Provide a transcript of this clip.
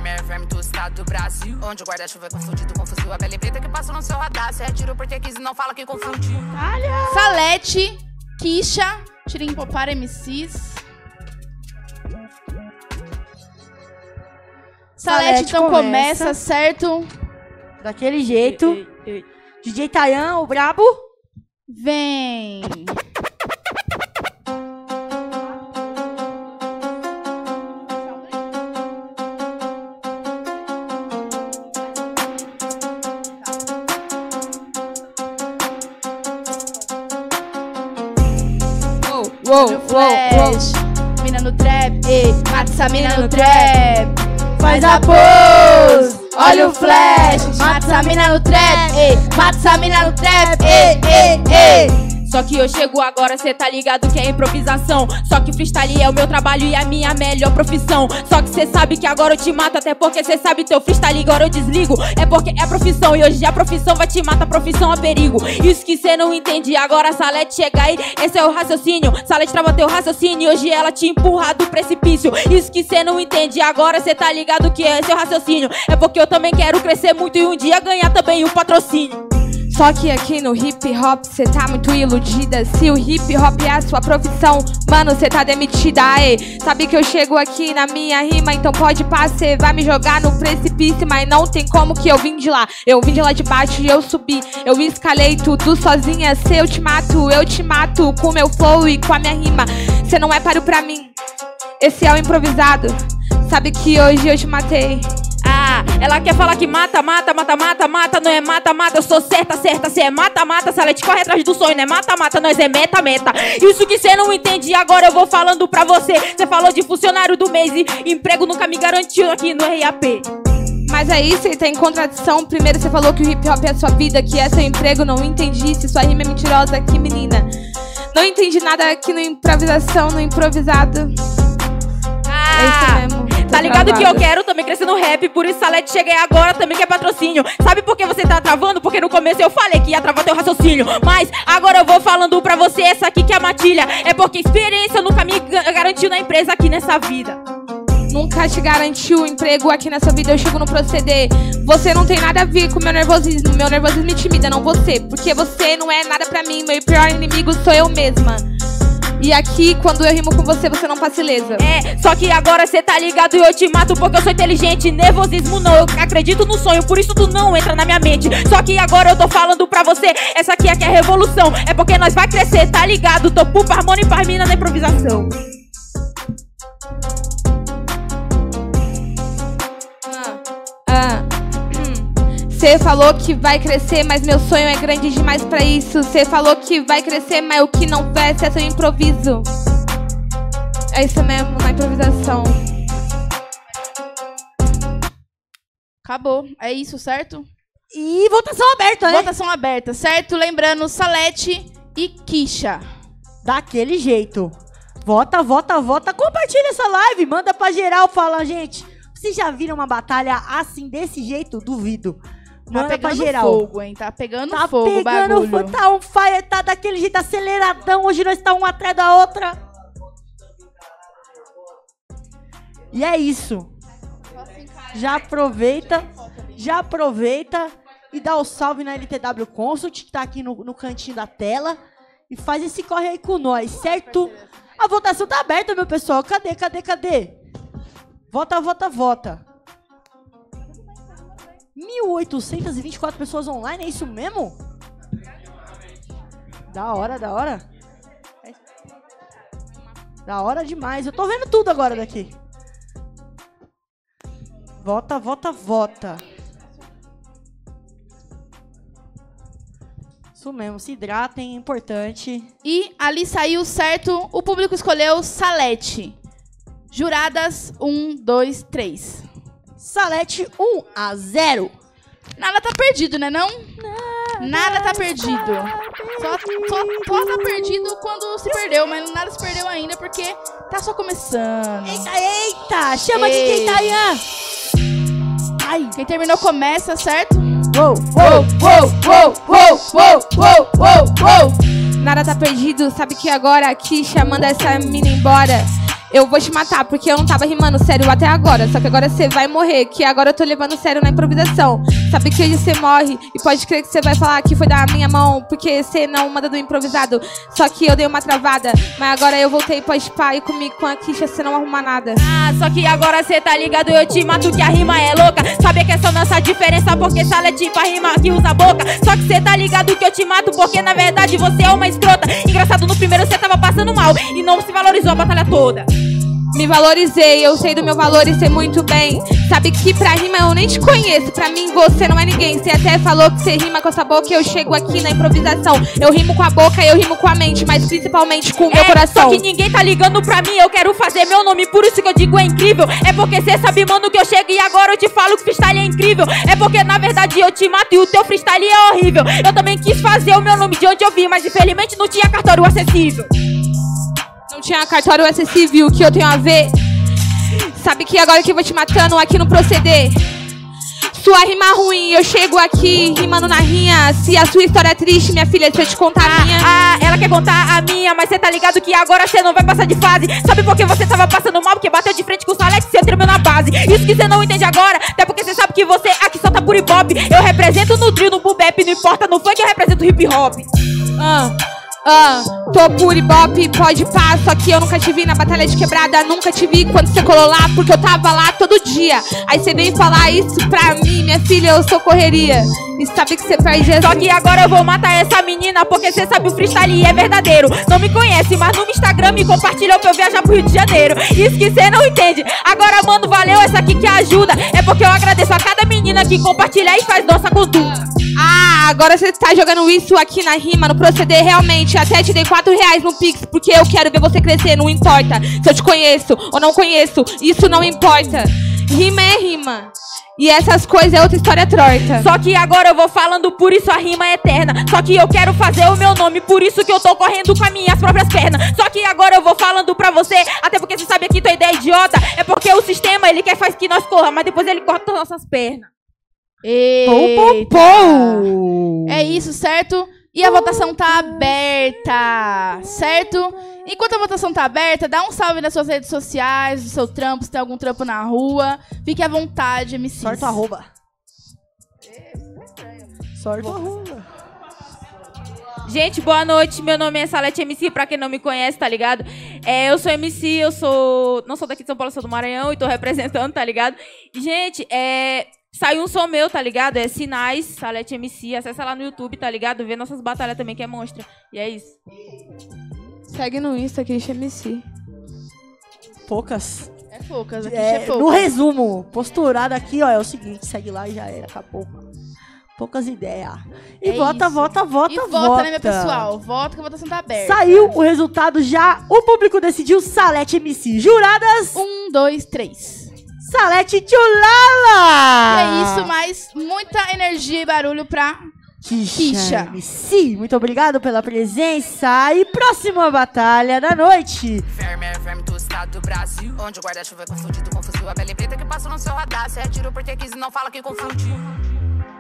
FM do estado do Brasil, onde o guarda-chuva é confundido com fuzil. A pele preta que passa no seu radar. Cê é tiro porque quis e não fala que confundiu. Salete, Kisha, Tirim Popar MCs. Salete então começa, certo? Daquele jeito. DJ Tayan, o brabo. Vem. Flash, mina no trap, mata essa mina no trap. Faz a pose, olha o flash, mata essa mina no trap, mata essa mina no trap, Só que eu chego agora, cê tá ligado que é improvisação. Só que freestyle é o meu trabalho e a minha melhor profissão. Só que cê sabe que agora eu te mato, até porque cê sabe teu freestyle agora eu desligo. É porque é profissão e hoje a profissão vai te matar, a profissão é perigo. Isso que cê não entende, agora a Salete chega aí, esse é o raciocínio. Salete trava teu raciocínio e hoje ela te empurra do precipício. Isso que cê não entende, agora cê tá ligado que esse é o raciocínio. É porque eu também quero crescer muito e um dia ganhar também um patrocínio. Só que aqui no hip hop cê tá muito iludida. Se o hip hop é a sua profissão, mano, cê tá demitida, Sabe que eu chego aqui na minha rima, então pode pá, cê vai me jogar no precipício. Mas não tem como que eu vim de lá. Eu vim de lá de baixo e eu subi. Eu escalei tudo sozinha. Se eu te mato com meu flow e com a minha rima. Cê não é páreo pra mim, esse é o improvisado. Sabe que hoje eu te matei. Ela quer falar que mata, não é mata, eu sou certa, cê é mata, Salete corre atrás do sonho, não é mata, nós é meta. Isso que cê não entende, agora eu vou falando pra você. Cê falou de funcionário do mês e emprego nunca me garantiu aqui no RAP. Mas aí cê tá em contradição. Primeiro cê falou que o hip hop é a sua vida, que é seu emprego, não entendi. Se sua rima é mentirosa, que menina. Não entendi nada aqui no improvisação, no improvisado. É isso mesmo. Tá ligado que eu quero também crescer no rap. Por isso Salete cheguei agora, também quer patrocínio. Sabe por que você tá travando? Porque no começo eu falei que ia travar teu raciocínio. Mas agora eu vou falando pra você, essa aqui que é a matilha. É porque experiência nunca me garantiu na empresa aqui nessa vida. Nunca te garantiu emprego aqui nessa vida, eu chego no proceder. Você não tem nada a ver com meu nervosismo me intimida, não você. Porque você não é nada pra mim, meu pior inimigo sou eu mesma. E aqui, quando eu rimo com você, você não passa ilesa. Só que agora cê tá ligado e eu te mato porque eu sou inteligente. Nervosismo não, eu acredito no sonho, por isso tu não entra na minha mente. Só que agora eu tô falando pra você, essa aqui é que é a revolução. É porque nós vai crescer, tá ligado? Tô pro harmônio e parmina na improvisação. Cê falou que vai crescer, mas meu sonho é grande demais pra isso. Cê falou que vai crescer, mas o que não cresce é seu improviso. É isso mesmo, na improvisação. Acabou. É isso, certo? E votação aberta, né? Votação aberta, certo? Lembrando, Salete e Kisha. Daquele jeito. Vota. Compartilha essa live, manda pra geral. Fala, gente, vocês já viram uma batalha assim, desse jeito? Duvido. Manda pra geral. Fogo, hein? Tá pegando fogo, bagulho. Tá on fire, tá daquele jeito aceleradão. Hoje nós tá uma atrás da outra. E é isso. Já aproveita e dá o salve na LTW Consult, que tá aqui no cantinho da tela. E faz esse corre aí com nós, certo? A votação tá aberta, meu pessoal. Cadê? Vota. 1.824 pessoas online, é isso mesmo? Da hora. Da hora demais. Eu tô vendo tudo agora daqui. Vota. Isso mesmo, se hidratem, é importante. E ali saiu certo, o público escolheu Salete. Juradas, 1, 2, 3. Salete 1-0. Nada tá perdido, né não? Nada tá perdido. Só tá perdido quando se perdeu, mas nada se perdeu ainda porque tá só começando. Eita! Chama DJ Tayan! Ai, quem terminou começa, certo? Nada tá perdido, sabe que agora aqui chamando essa mina embora. eu vou te matar, porque eu não tava rimando sério até agora. Só que agora você vai morrer, que agora eu tô levando sério na improvisação. Sabe que hoje você morre e pode crer que você vai falar que foi da minha mão, porque você não manda do improvisado. Só que eu dei uma travada, mas agora eu voltei, pode pá, e comigo com a quicha você não arruma nada. Ah, só que agora cê tá ligado, eu te mato que a rima é louca. Sabe que essa nossa diferença, porque Salete pra rima que usa a boca. Só que cê tá ligado que eu te mato, porque na verdade você é uma escrota. Engraçado, no primeiro cê tava passando mal e não se valorizou a batalha toda. Me valorizei, eu sei do meu valor e sei muito bem. Sabe que pra rima eu nem te conheço, pra mim você não é ninguém. Você até falou que você rima com essa boca, eu chego aqui na improvisação. Eu rimo com a boca, eu rimo com a mente, mas principalmente com o meu coração. Só que ninguém tá ligando pra mim, eu quero fazer meu nome, por isso que eu digo é incrível. É porque cê sabe, mano, que eu chego e agora eu te falo que freestyle é incrível. É porque na verdade eu te mato e o teu freestyle é horrível. Eu também quis fazer o meu nome de onde eu vim, mas infelizmente não tinha cartório acessível. Não tinha cartório acessível, o que eu tenho a ver? Sabe que agora que eu vou te matando aqui no proceder. Sua rima ruim, eu chego aqui rimando na rinha. Se a sua história é triste, minha filha, se eu te contar a minha. Ela quer contar a minha, mas cê tá ligado que agora cê não vai passar de fase. Sabe por que você tava passando mal? Porque bateu de frente com o Salete, cê tremeu na base. Isso que cê não entende agora, até porque cê sabe que você aqui só tá por hip hop. Eu represento no drill, no boom bap, não importa no funk, eu represento hip hop. Tô por ibope, pode pá, só que eu nunca te vi na batalha de quebrada, nunca te vi quando você colou lá, porque eu tava lá todo dia. Aí você vem falar isso pra mim, minha filha, eu sou correria. E sabe que você perde essa... Só que agora eu vou matar essa menina, porque cê sabe o freestyle é verdadeiro. Não me conhece, mas no Instagram me compartilhou pra eu viajar pro Rio de Janeiro. Isso que cê não entende. Agora, mano, valeu essa aqui que ajuda. É porque eu agradeço a cada menina que compartilha e faz nossa conduta. Agora você tá jogando isso aqui na rima, no proceder realmente. Até te dei R$4 no Pix, porque eu quero ver você crescer, não importa se eu te conheço ou não conheço, isso não importa. Rima é rima. E essas coisas é outra história torta. Só que agora eu vou falando, por isso a rima é eterna. Só que eu quero fazer o meu nome, por isso que eu tô correndo com as minhas próprias pernas. Só que agora eu vou falando pra você, até porque você sabe que tua ideia é idiota. É porque o sistema, ele quer faz que nós corra, mas depois ele corta as nossas pernas. Eita. É isso, certo? E a votação tá aberta, certo? Enquanto a votação tá aberta, dá um salve nas suas redes sociais, no seu trampo, se tem algum trampo na rua. Fique à vontade, MC. Sorte o arroba. Sorte o arroba. Gente, boa noite. Meu nome é Salete MC, pra quem não me conhece, tá ligado? Eu sou MC, não sou daqui de São Paulo, sou do Maranhão e tô representando, tá ligado? E, gente, saiu um som meu, tá ligado? É Sinais, Salete MC. Acessa lá no YouTube, tá ligado? Vê nossas batalhas também, que é monstra. E é isso. Segue no Insta, Christian MC. Poucas. É poucas, aqui é poucas. No resumo, posturado aqui, ó, é o seguinte, segue lá e já era, acabou. Poucas ideias. E vota. E vota, né, meu pessoal? Vota que a votação tá aberta. Saiu o resultado já, o público decidiu Salete MC. Juradas? 1, 2, 3. Salete Tchulala! É isso, mas muita energia e barulho pra Quicha. MC, muito obrigado pela presença. E próxima batalha da noite. Verme do estado do Brasil, onde o guarda-chuva é confundido com fuzil. A pele preta que passa no seu radar. Cê é tiro porque quis e não fala que confundiu.